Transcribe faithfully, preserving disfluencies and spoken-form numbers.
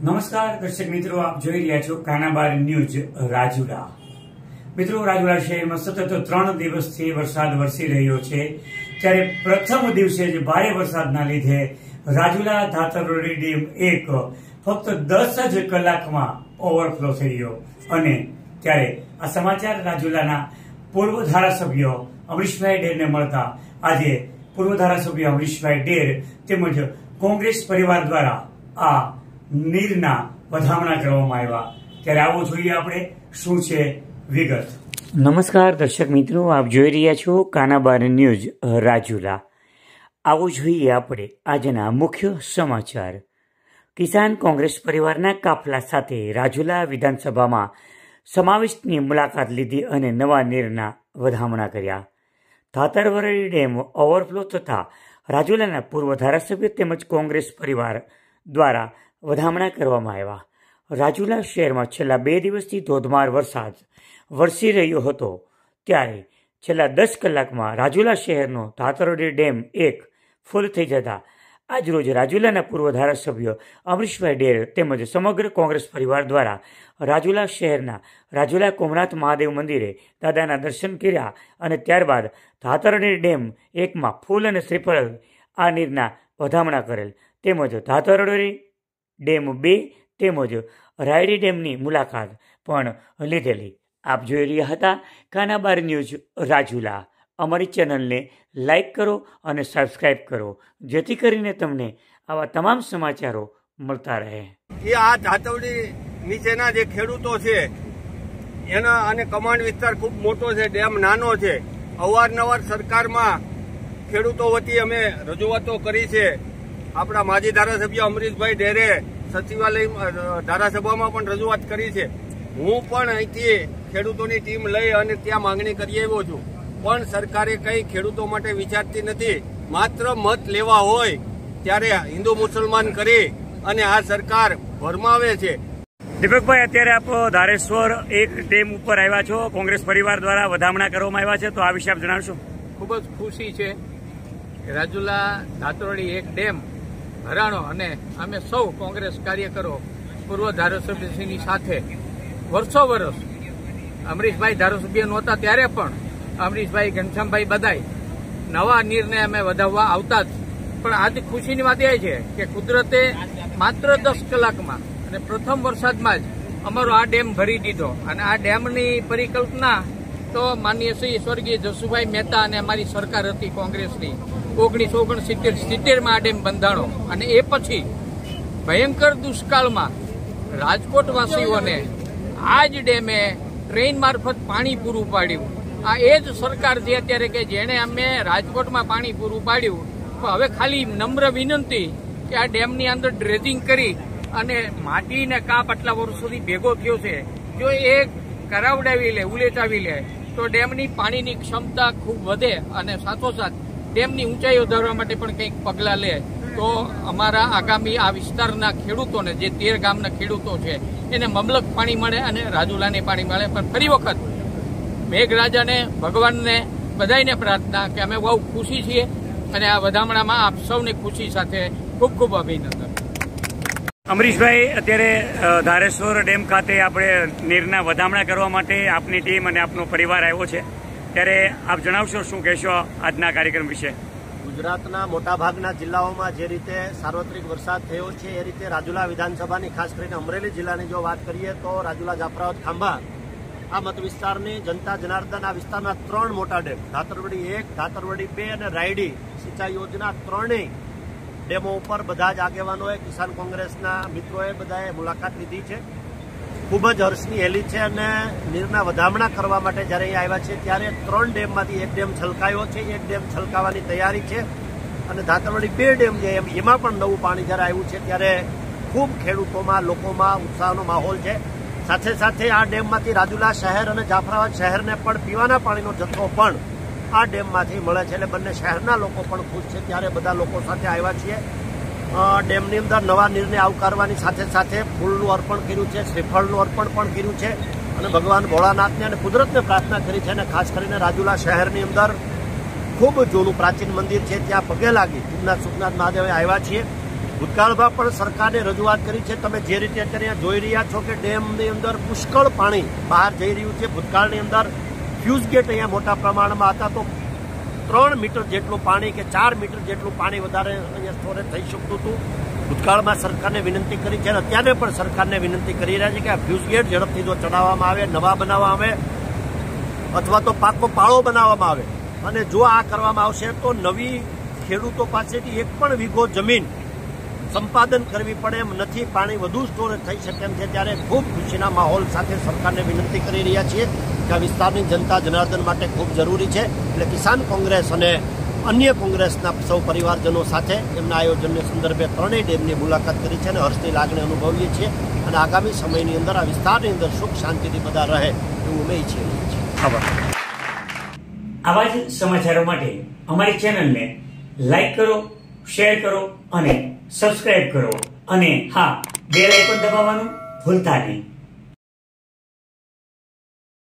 નમસ્કાર દર્શક મિત્રો, આપ જોઈ રહ્યા છો કાનાબાર ન્યૂઝ રાજુલા। મિત્રો, રાજુલા શહેરમાં સતત ત્રણ દિવસથી વરસાદ વરસી રહ્યો છે, ત્યારે પ્રથમ દિવસે જ ભારે વરસાદના લીધે રાજુલા ધાતરવડી ડેમ એક ફક્ત દસ જ કલાકમાં ઓવરફ્લો થઈ ગયો અને ત્યારે આ સમાચાર રાજુલાના પૂર્વ ધારાસભ્ય અમરીશભાઈ ડેરને મળતા આજે પૂર્વ ધારાસભ્ય અમરીશભાઈ ડેર તેમજ કોંગ્રેસ પરિવાર દ્વારા આ નીરના વધામણા કરવામાં આવ્યા। ત્યારે આવો જોઈએ આપણે શું છે વિગત। નમસ્કાર દર્શક મિત્રો, આપ જોઈ રહ્યા છો કાનાબાર ન્યૂઝ રાજુલા। આવો જોઈએ આપણે આજના મુખ્ય સમાચાર। કિસાન કોંગ્રેસ પરિવારના કાફલા સાથે રાજુલા વિધાનસભામાં સમાવિષ્ટની મુલાકાત લીધી અને નવા નીરના વધામણા કર્યા। ધાતરવડી ડેમ ઓવરફ્લો થતા રાજુલાના પૂર્વ ધારાસભ્ય તેમજ કોંગ્રેસ પરિવાર દ્વારા વધામણા કરવામાં આવ્યા। રાજુલા શહેરમાં છેલ્લા બે દિવસથી ધોધમાર વરસાદ વરસી રહ્યો હતો, ત્યારે છેલ્લા દસ કલાકમાં રાજુલા શહેરનો ધાતરવડી ડેમ એક ફૂલ થઈ જતા આજરોજ રાજુલાના પૂર્વ ધારાસભ્ય અમરીશભાઈ ડેર તેમજ સમગ્ર કોંગ્રેસ પરિવાર દ્વારા રાજુલા શહેરના રાજુલા કોમનાથ મહાદેવ મંદિરે દાદાના દર્શન કર્યા અને ત્યારબાદ ધાતરવડી ડેમ એકમાં ફૂલ અને શ્રીફળ આ નીરના વધામણા કરેલ તેમજ ધાતરવડી ડેમ બે તેમજ રાયડી ડેમની મુલાકાત પણ લીધેલી। આપ જોઈ રહ્યા હતા કાનાબાર ન્યૂઝ રાજુલા। અમારી ચેનલને લાઇક કરો અને સબસ્ક્રાઇબ કરો, જેથી કરીને તમને આવા તમામ સમાચારો મળતા રહે। એ આ ધાતરવડી નીચેના જે ખેડૂતો છે એના અને કમાન્ડ વિસ્તાર ખૂબ મોટો છે, ડેમ નાનો છે। અવારનવાર સરકારમાં ખેડૂતો વતી અમે રજૂઆતો કરી છે। આપણા માજી ધારાસભ્ય અમરીશભાઈ ડેરે સચિવાલય ધારાસભામાં પણ રજૂઆત કરી છે। હું પણ અહીંથી ખેડૂતોની ટીમ લઈ અને ત્યાં માંગણી કરી આવ્યો છું, પણ સરકારે કંઈ ખેડૂતો માટે વિચારતી નથી। માત્ર મત લેવા હોય ત્યારે હિન્દુ મુસલમાન કરી અને આ સરકાર ભરમાવે છે। દીપકભાઈ, અત્યારે આપ ધારેશ્વર એક ડેમ ઉપર આવ્યા છો, કોંગ્રેસ પરિવાર દ્વારા વધામણા કરવામાં આવ્યા છે, તો આ વિશે આપ જણાવશો? ખૂબ જ ખુશી છે કે રાજુલા ધાતરવડી એક ડેમ ભરાણો અને અમે સૌ કોંગ્રેસ કાર્યકરો પૂર્વ ધારાસભ્યશ્રીની સાથે વર્ષો વર્ષ અમરીશભાઈ ધારાસભ્ય નહોતા ત્યારે પણ અમરીશભાઈ ઘનશ્યામભાઈ બધાય નવા નીરને અમે વધાવવા આવતા જ। પણ આજે ખુશીની વાત એ છે કે કુદરતે માત્ર દસ કલાકમાં અને પ્રથમ વરસાદમાં જ અમારો આ ડેમ ભરી દીધો અને આ ડેમની પરિકલ્પના તો માનનીય શ્રી સ્વર્ગીય જસુભાઈ મહેતા અને અમારી સરકાર હતી કોંગ્રેસની ઓગણીસો ઓગણસિત્તેર સિત્તેરમાં આ ડેમ બંધાણો અને એ પછી ભયંકર દુષ્કાળમાં રાજકોટવાસીઓને આ જ ડેમે ટ્રેન મારફત પાણી પૂરું પાડ્યું। આ એ જ સરકાર છે અત્યારે કે જેણે અમે રાજકોટમાં પાણી પૂરું પાડ્યું, પણ હવે ખાલી નમ્ર વિનંતી કે આ ડેમની અંદર ડ્રેજિંગ કરી અને માટીને કાપ આટલા વર્ષોથી ભેગો થયો છે, જો એ કરાવડાવી લે, ઉલેચાવી લે તો ડેમની પાણીની ક્ષમતા ખૂબ વધે અને સાથોસાથ ડેમની ઊંચાઈઓ વધારવા માટે પણ કંઈક પગલાં લે તો અમારા આગામી આ વિસ્તારના ખેડૂતોને, જે તેર ગામના ખેડૂતો છે, એને મબલક પાણી મળે અને રાજુલાને પાણી મળે। પણ ફરી વખત મેઘરાજાને, ભગવાનને, બધાને પ્રાર્થના કે અમે બહુ ખુશી છીએ અને આ વધામણામાં આપ સૌની ખુશી સાથે ખૂબ ખૂબ અભિનંદન। અમરીશભાઈ, અત્યારે ધારેશ્વર ડેમ ખાતે આપણે નીરના વધામણા કરવા માટે આપની ટીમ અને આપનો પરિવાર આવ્યો છે, ત્યારે આપ જણાવશો, શું કહેશો આજના કાર્યક્રમ વિશે? ગુજરાતના મોટાભાગના જિલ્લાઓમાં જે રીતે સાર્વત્રિક વરસાદ થયો છે એ રીતે રાજુલા વિધાનસભાની, ખાસ કરીને અમરેલી જિલ્લાની જો વાત કરીએ તો રાજુલા, જાફરાબાદ, ખાંભા આ મત વિસ્તારની જનતા જનાર્દન આ વિસ્તારના ત્રણ મોટા ડેમ ધાતરવડી એક, ધાતરવડી બે અને રાયડી સિંચાઈ યોજના ત્રણેય ડેમો ઉપર બધા જ આગેવાનોએ, કિસાન કોંગ્રેસના મિત્રોએ બધાએ મુલાકાત લીધી છે। ખૂબ જ હર્ષની હેલી છે અને નીરના વધામણા કરવા માટે જ્યારે અહીં આવ્યા છે ત્યારે ત્રણ ડેમમાંથી એક ડેમ છલકાયો છે, એક ડેમ છલકાવાની તૈયારી છે અને ધાતરવડી બે ડેમ છે એમાં પણ નવું પાણી જ્યારે આવ્યું છે ત્યારે ખૂબ ખેડૂતોમાં, લોકોમાં ઉત્સાહનો માહોલ છે। સાથે સાથે આ ડેમમાંથી રાજુલા શહેર અને જાફરાબાદ શહેરને પણ પીવાના પાણીનો જથ્થો પણ આ ડેમમાંથી મળે છે, એટલે બંને શહેરના લોકો પણ ખુશ છે। ત્યારે બધા લોકો સાથે આવ્યા છીએ। ડેમની અંદર નવા નીરને આવકારવાની સાથે સાથે ફૂલનું અર્પણ કર્યું છે, શ્રીફળનું અર્પણ પણ કર્યું છે અને ભગવાન ભોળાનાથને અને કુદરતને પ્રાર્થના કરી છે। અને ખાસ કરીને રાજુલા શહેરની અંદર ખૂબ જૂનું પ્રાચીન મંદિર છે, ત્યાં પગે લાગી સોમનાથ સુખનાથ મહાદેવે આવ્યા છીએ। ભૂતકાળમાં પણ સરકારને રજૂઆત કરી છે. તમે જે રીતે અત્યારે જોઈ રહ્યા છો કે ડેમની અંદર પુષ્કળ પાણી બહાર જઈ રહ્યું છે. ભૂતકાળની અંદર ફ્યુઝ ગેટ અહીંયા મોટા પ્રમાણમાં હતા, તો ત્રણ મીટર જેટલું પાણી કે ચાર મીટર જેટલું પાણી વધારે અહીંયા સ્ટોરેજ થઈ શકતું હતું. ભૂતકાળમાં સરકારને વિનંતી કરી છે અને અત્યારે પણ સરકારને વિનંતી કરી રહ્યા છે કે આ ફ્યુઝ ગેટ ઝડપથી જો ચડાવવામાં આવે, નવા બનાવવામાં આવે અથવા તો પાકો પાળો બનાવવામાં આવે અને જો આ કરવામાં આવશે તો નવી ખેડૂતો પાસેથી એક પણ વીઘો જમીન સંપાદન કરવી પડે એમ નથી. પાણી વધુ સ્ટોરેજ થઈ શકે એમ છે. ત્યારે ખૂબ ખુશીના માહોલ સાથે સરકારને વિનંતી કરી રહ્યા છીએ કે આ વિસ્તારની જનતા જનાર્દન માટે ખૂબ જરૂરી છે. એટલે કિસાન કોંગ્રેસ અને અન્ય કોંગ્રેસના સૌ પરિવારજનો સાથે એમના આયોજનને સંદર્ભે ત્રણેય ડેમની મુલાકાત કરી છે અને હર્ષની લાગણી અનુભવીએ છીએ અને આગામી સમયની અંદર આ વિસ્તારની અંદર સુખ શાંતિથી બધા રહે એવું અમે ઈચ્છી રહ્યા છીએ. આભાર. આવા જ સમાચારો માટે અમારી ચેનલને લાઈક કરો, શેર કરો અને સબસ્ક્રાઇબ કરો અને હા, બેલ આઇકોન દબાવવાનું ભૂલતા નહીં.